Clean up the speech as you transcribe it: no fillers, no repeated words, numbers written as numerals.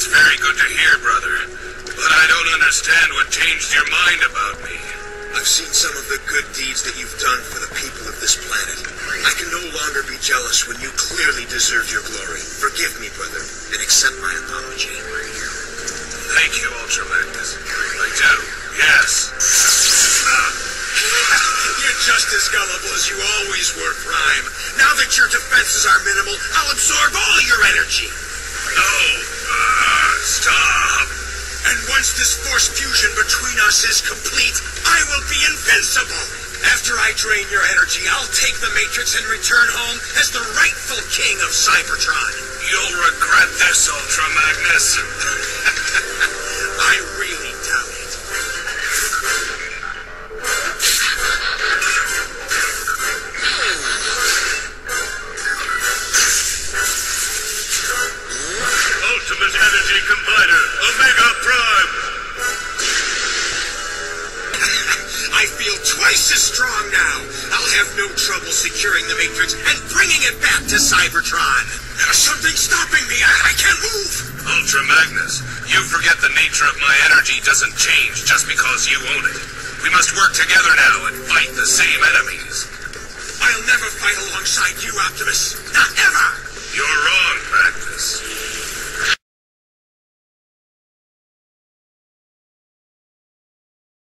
That's very good to hear, brother. But I don't understand what changed your mind about me. I've seen some of the good deeds that you've done for the people of this planet. I can no longer be jealous when you clearly deserve your glory. Forgive me, brother, and accept my apology. Thank you, Ultra Magnus. I do, yes. You're just as gullible as you always were, Prime. Now that your defenses are minimal, I'll absorb all your energy. No, stop. And once this force fusion between us is complete, I will be invincible. After I drain your energy, I'll take the Matrix and return home as the rightful king of Cybertron. You'll regret this, Ultra Magnus. I really doubt it. Ultimate Energy Combiner, Omega Prime! I feel twice as strong now. I'll have no trouble securing the Matrix and bringing it back to Cybertron. There's something stopping me. I can't move. Ultra Magnus, you forget the nature of my energy doesn't change just because you own it. We must work together now and fight the same enemies. I'll never fight alongside you, Optimus. Not ever. You're wrong, Magnus.